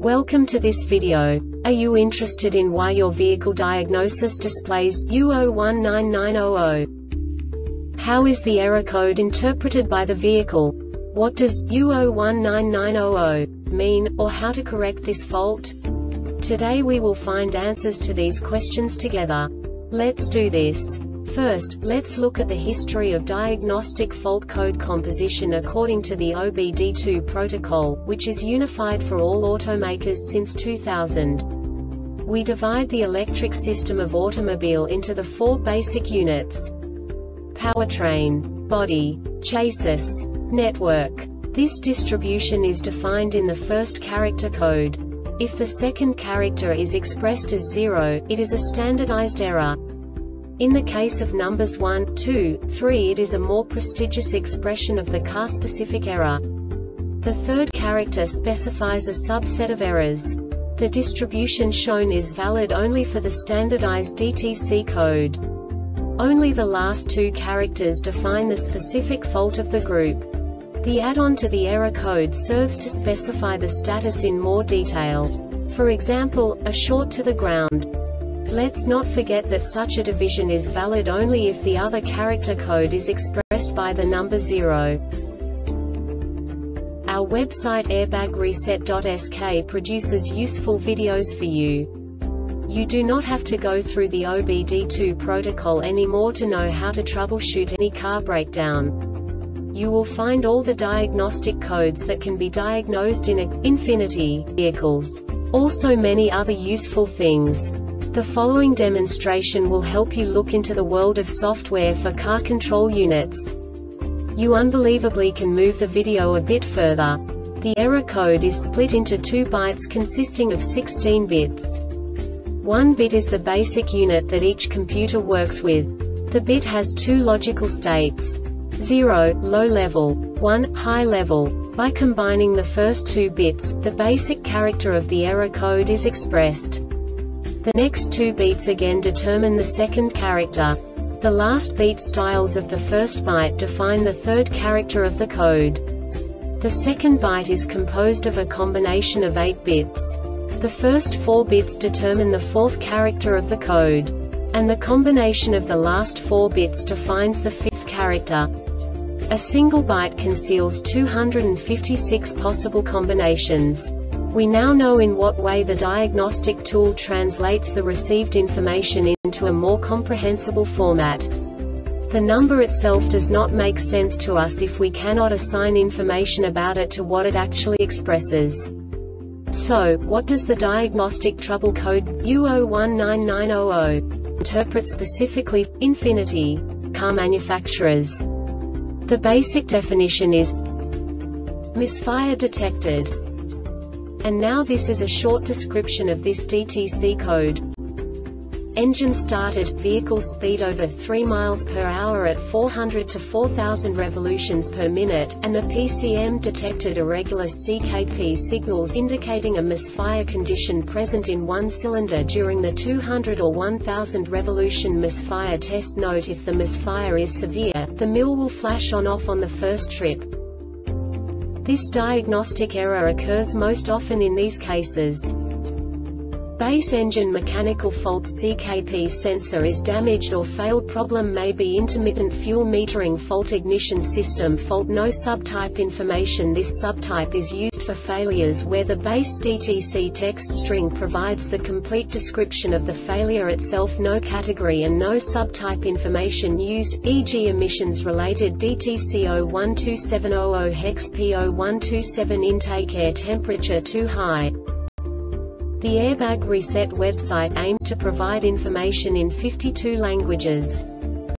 Welcome to this video. Are you interested in why your vehicle diagnosis displays U019900? How is the error code interpreted by the vehicle? What does U019900 mean, or how to correct this fault? Today we will find answers to these questions together. Let's do this. First, let's look at the history of diagnostic fault code composition according to the OBD2 protocol, which is unified for all automakers since 2000. We divide the electric system of automobile into the four basic units: powertrain, body, chassis, network. This distribution is defined in the first character code. If the second character is expressed as 0, it is a standardized error. In the case of numbers 1, 2, 3, it is a more prestigious expression of the car-specific error. The third character specifies a subset of errors. The distribution shown is valid only for the standardized DTC code. Only the last two characters define the specific fault of the group. The add-on to the error code serves to specify the status in more detail. For example, a short to the ground. Let's not forget that such a division is valid only if the other character code is expressed by the number 0. Our website airbagreset.sk produces useful videos for you. You do not have to go through the OBD2 protocol anymore to know how to troubleshoot any car breakdown. You will find all the diagnostic codes that can be diagnosed in Infiniti vehicles. Also many other useful things. The following demonstration will help you look into the world of software for car control units. You unbelievably can move the video a bit further. The error code is split into 2 bytes consisting of 16 bits. 1 bit is the basic unit that each computer works with. The bit has 2 logical states: 0, low level, 1, high level. By combining the first 2 bits, the basic character of the error code is expressed. The next 2 beats again determine the second character. The last beat styles of the first byte define the third character of the code. The second byte is composed of a combination of 8 bits. The first 4 bits determine the fourth character of the code. And the combination of the last 4 bits defines the fifth character. A single byte conceals 256 possible combinations. We now know in what way the diagnostic tool translates the received information into a more comprehensible format. The number itself does not make sense to us if we cannot assign information about it to what it actually expresses. So, what does the diagnostic trouble code U019900 interpret specifically for Infiniti car manufacturers? The basic definition is misfire detected. And now this is a short description of this DTC code. Engine started, vehicle speed over 3 miles per hour at 400 to 4000 revolutions per minute, and the PCM detected irregular CKP signals indicating a misfire condition present in one cylinder during the 200 or 1000 revolution misfire test. Note: if the misfire is severe, the mill will flash on/off on the first trip. This diagnostic error occurs most often in these cases: base engine mechanical fault, CKP sensor is damaged or failed, problem may be intermittent fuel metering fault, ignition system fault, no subtype information. This subtype is used for failures where the base DTC text string provides the complete description of the failure itself, no category and no subtype information used, e.g. emissions related DTC 012700 hex P0127 intake, air temperature too high. The Airbag Reset website aims to provide information in 52 languages.